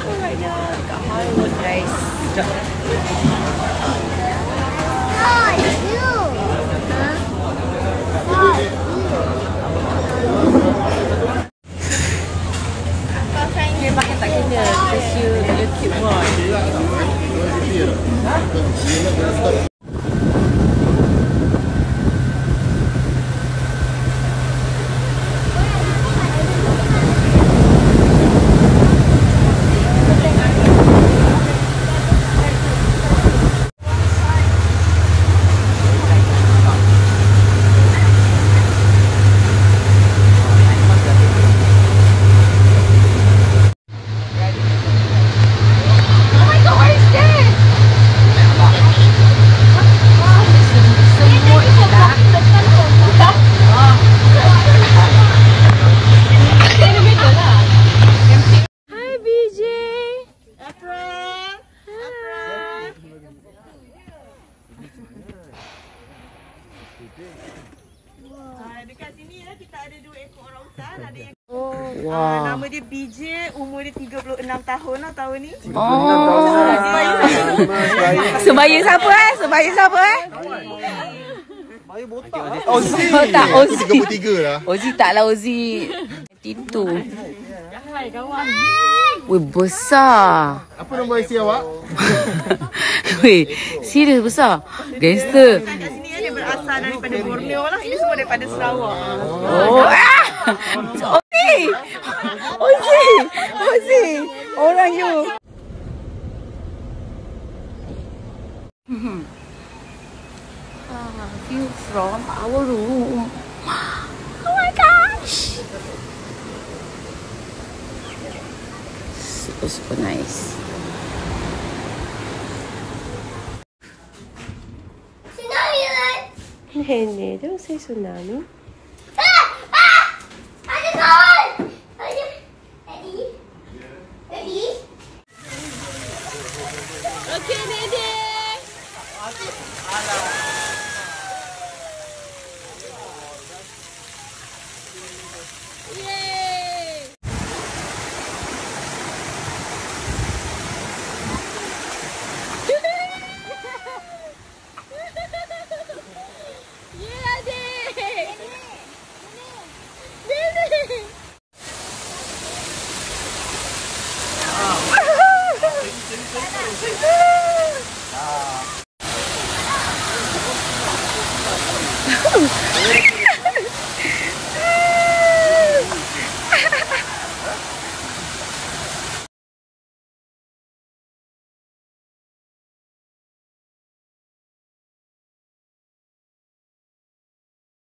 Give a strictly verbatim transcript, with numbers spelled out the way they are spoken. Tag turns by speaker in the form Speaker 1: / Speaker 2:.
Speaker 1: people right now dekat high road, guys. Sekejap. Dia pakai tak kena because you, you keep more.
Speaker 2: Dekat sini ya, kita ada dua ekor orang hutan. Ada yang
Speaker 1: Oh,
Speaker 2: wow. uh, nama dia B J, umur dia tiga puluh enam tahun lah tahun ni.
Speaker 1: Oh, sebaya siapa eh? Sebaya siapa eh?
Speaker 2: Sebaya botak.
Speaker 3: Ozi.
Speaker 1: Tak, Ozi.
Speaker 3: tiga puluh tiga lah.
Speaker 1: Ozi taklah Ozi. Tintu.
Speaker 2: Hai kawan.
Speaker 1: Weh, besar.
Speaker 3: Apa nombor I C awak?
Speaker 1: Weh, serius besar. Gangster.
Speaker 2: Kat sini ya, dia berasal daripada Borneo lah. Ini semua daripada Sarawak.
Speaker 1: Oh, ah! Ozi! Ozi! Ozi! Orang you. Ah, view from our room. Oh my gosh! Super, super nice.
Speaker 4: Henry, don't say tsunami.
Speaker 5: Ah! Ah! Ada kawan! Ada. Ready? Ready?
Speaker 2: Okay, Dede.
Speaker 1: Ah!